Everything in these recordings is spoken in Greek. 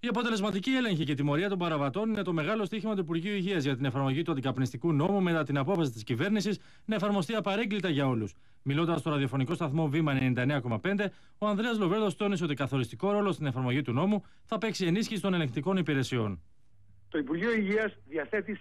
Η αποτελεσματική έλεγχη και τιμωρία των παραβατών είναι το μεγάλο στοίχημα του Υπουργείου Υγείας για την εφαρμογή του αντικαπνιστικού νόμου μετά την απόφαση της κυβέρνησης να εφαρμοστεί απαρέγκλιτα για όλους. Μιλώντας στο ραδιοφωνικό σταθμό Βήμα 99,5, ο Ανδρέας Λοβέρδος τόνισε ότι καθοριστικό ρόλο στην εφαρμογή του νόμου θα παίξει ενίσχυση των ελεγκτικών υπηρεσιών. Το Υπουργείο Υγείας διαθέτει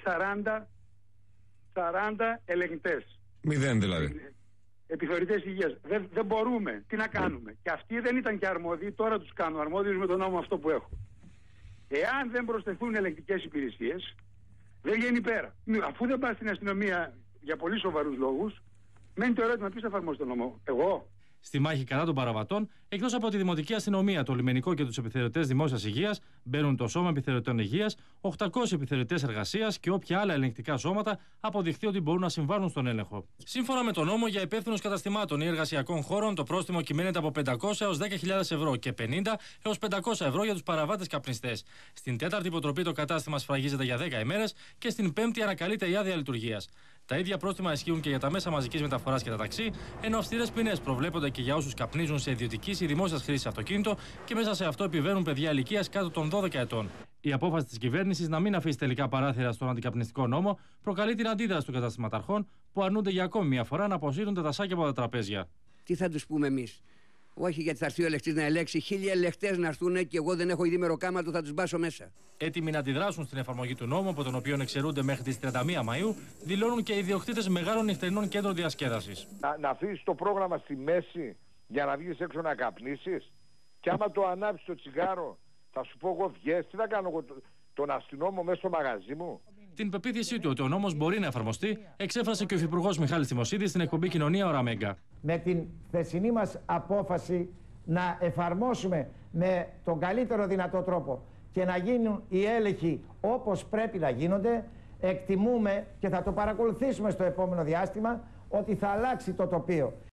40 ελεγκτές. 0 δηλαδή. Επιθεωρητές υγείας. Δεν μπορούμε. Τι να κάνουμε. Και αυτοί δεν ήταν και αρμόδιοι, τώρα τους κάνουν αρμόδιους με τον νόμο αυτό που έχω. Εάν δεν προσθεθούν ελεγκτικές υπηρεσίες, δεν βγαίνει πέρα. Αφού δεν πάει στην αστυνομία για πολύ σοβαρούς λόγους, μένει το ερώτημα ποιος θα εφαρμόσει τον νόμο. Εγώ. Στη μάχη κατά των παραβατών, εκτός από τη Δημοτική Αστυνομία, το Λιμενικό και τους επιθεωρητές δημόσιας υγείας, μπαίνουν το Σώμα Επιθεωρητών Υγείας, 800 επιθεωρητές εργασίας και όποια άλλα ελεγκτικά σώματα αποδειχθεί ότι μπορούν να συμβάλλουν στον έλεγχο. Σύμφωνα με τον νόμο, για υπεύθυνους καταστημάτων ή εργασιακών χώρων, το πρόστιμο κυμαίνεται από 500 έως 10.000 ευρώ και 50 έως 500 ευρώ για τους παραβάτες καπνιστές. Στην τέταρτη υποτροπή το κατάστημα σφραγίζεται για 10 ημέρες και στην πέμπτη ανακαλείται η άδεια λειτουργίας. Τα ίδια πρόστιμα ισχύουν και για τα μέσα μαζικής μεταφοράς και τα ταξί, ενώ αυστηρές ποινές προβλέπονται και για όσους καπνίζουν σε ιδιωτικής ή δημόσιας χρήσης αυτοκίνητο και μέσα σε αυτό επιβαίνουν παιδιά ηλικίας κάτω των 12 ετών. Η απόφαση της κυβέρνησης να μην αφήσει τελικά παράθυρα στον αντικαπνιστικό νόμο προκαλεί την αντίδραση των καταστηματαρχών που αρνούνται για ακόμη μια φορά να αποσύρουν τα τασάκια από τα τραπέζια. Τι θα τους πούμε εμείς? Όχι, γιατί θα έρθει ο ελεγκτής να ελέγξει, 1000 ελεγκτές να έρθουν και εγώ δεν έχω ειδήμερο κάματο, θα τους μπάσω μέσα. Έτοιμοι να αντιδράσουν στην εφαρμογή του νόμου, από τον οποίο εξαιρούνται μέχρι τις 31 Μαΐου, δηλώνουν και οι ιδιοκτήτες μεγάλων νυχτερινών κέντρων διασκέδασης. Να αφήσεις το πρόγραμμα στη μέση για να βγεις έξω να καπνίσεις, και άμα το ανάψεις το τσιγάρο, θα σου πω εγώ βγες, τι θα κάνω εγώ τον αστυνόμο μέσα στο μαγαζί μου. Την πεποίθησή του ότι ο νόμος μπορεί να εφαρμοστεί εξέφρασε και ο Υφυπουργός Μιχάλης Τιμοσίδης στην εκπομπή Κοινωνία Ωρα Μέγκα. Με την χθεσινή μας απόφαση να εφαρμόσουμε με τον καλύτερο δυνατό τρόπο και να γίνουν οι έλεγχοι όπως πρέπει να γίνονται, εκτιμούμε και θα το παρακολουθήσουμε στο επόμενο διάστημα ότι θα αλλάξει το τοπίο.